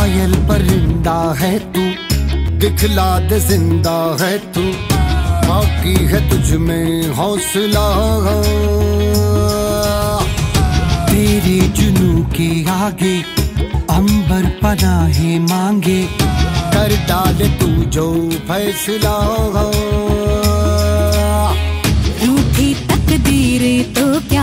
घायल परिंदा है तू, दिखला दे जिंदा है तू, बाकी है तुझ में हौसला। तेरे जुनू के आगे अंबर पनाहे मांगे, कर डाले तू जो फैसला। रूठी तकदीर तो क्या